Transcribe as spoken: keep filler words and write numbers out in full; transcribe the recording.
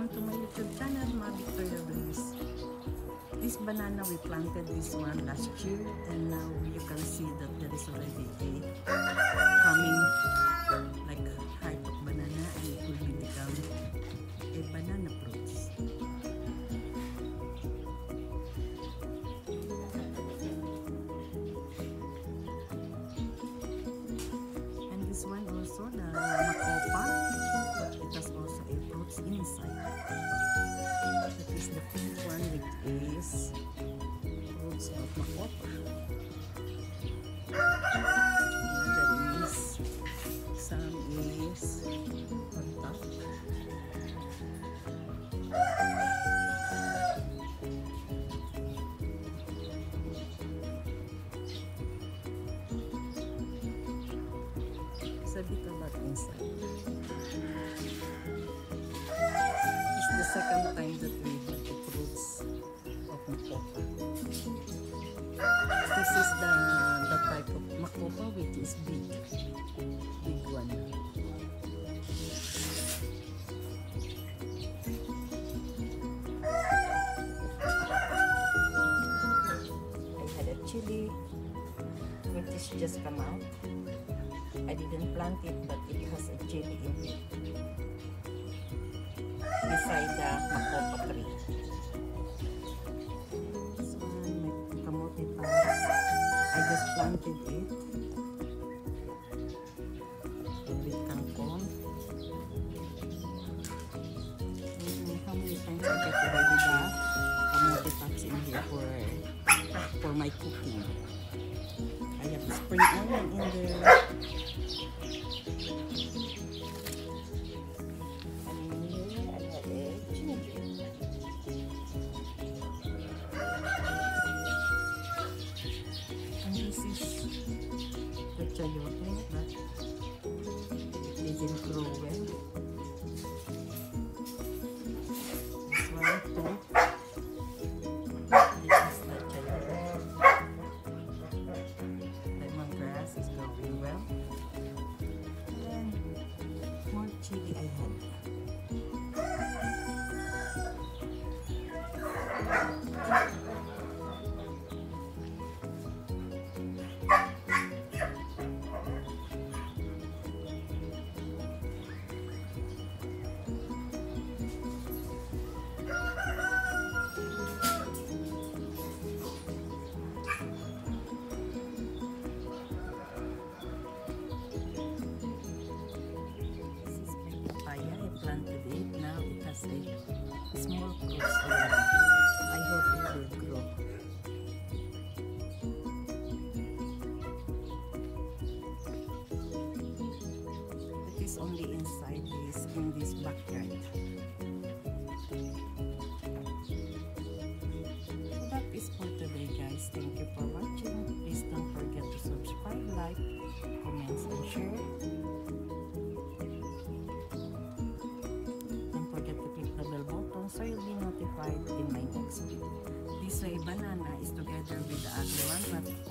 welcome to my YouTube channel, Ma Victoria Bliss. This banana, we planted this one last year, and now you can see that there is already a coming like height of banana, and it will become a banana fruits. And this one also, the makopa, it has also a fruits inside. That is the pink one, which is fruits of makopa. There is some is on top. It's a bit of that inside. It's the second time that we have the fruits of makopa. This is the, the type of makopa which is big. Big one. I had a chili which is just come out. I didn't plant it, but it has a chili in it beside the makopa tree. This one, my kamote plants, I just planted it with kangkong. And how many times I get ready the kamote plants in here for, for my cooking. I have spring onion in there. Chayote, but it didn't grow well. This one too. This is the chayote. Lemongrass is growing well. And more chili I had. Planted it, now it has a small fruits already. I hope it will grow. It is only inside this, in this backyard. So that is for today, guys. Thank you for watching. Please don't forget to subscribe, like, comments, and share. So you'll be notified in my next video. This way, banana is together with the other one, but